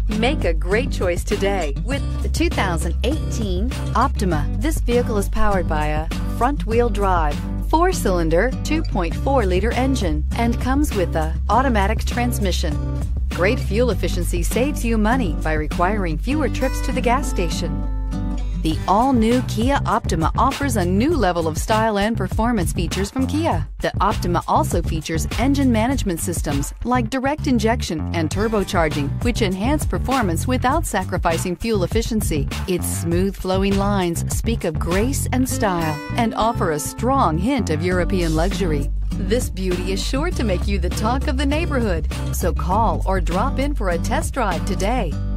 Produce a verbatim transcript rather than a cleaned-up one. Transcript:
Make a great choice today with the two thousand eighteen Optima. This vehicle is powered by a front-wheel drive, four-cylinder, two point four liter engine and comes with a automatic transmission. Great fuel efficiency saves you money by requiring fewer trips to the gas station. The all-new Kia Optima offers a new level of style and performance features from Kia. The Optima also features engine management systems like direct injection and turbocharging, which enhance performance without sacrificing fuel efficiency. Its smooth flowing lines speak of grace and style and offer a strong hint of European luxury. This beauty is sure to make you the talk of the neighborhood, so call or drop in for a test drive today.